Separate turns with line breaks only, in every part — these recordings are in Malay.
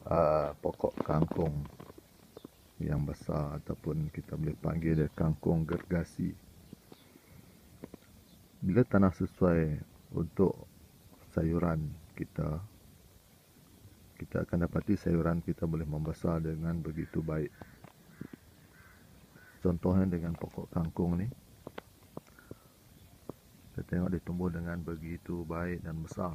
pokok kangkung yang besar, ataupun kita boleh panggil dia kangkung gergasi. Bila tanah sesuai untuk sayuran kita, kita akan dapati sayuran kita boleh membesar dengan begitu baik. Contohnya dengan pokok kangkung ni, kita tengok dia tumbuh dengan begitu baik dan besar.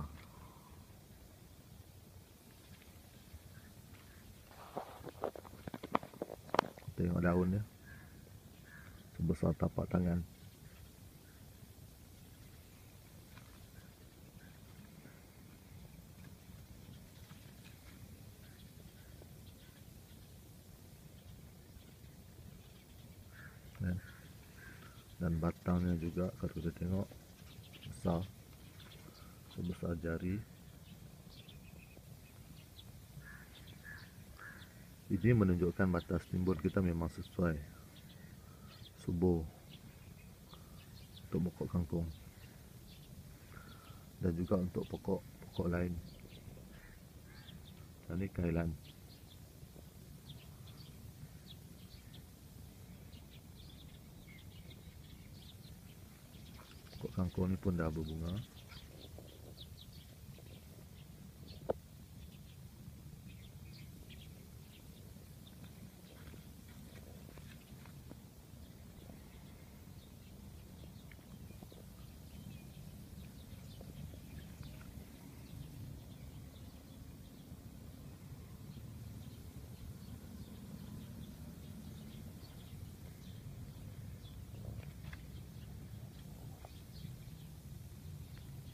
Tengok daun dia, sebesar tapak tangan. Dan batangnya juga kalau kita tengok besar, sebesar jari. Ini menunjukkan batas timbul kita memang sesuai, subur untuk pokok kangkung, dan juga untuk pokok lain. Ini kailan. Pokok kangkung ni pun dah berbunga.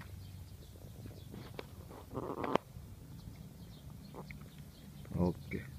Okey.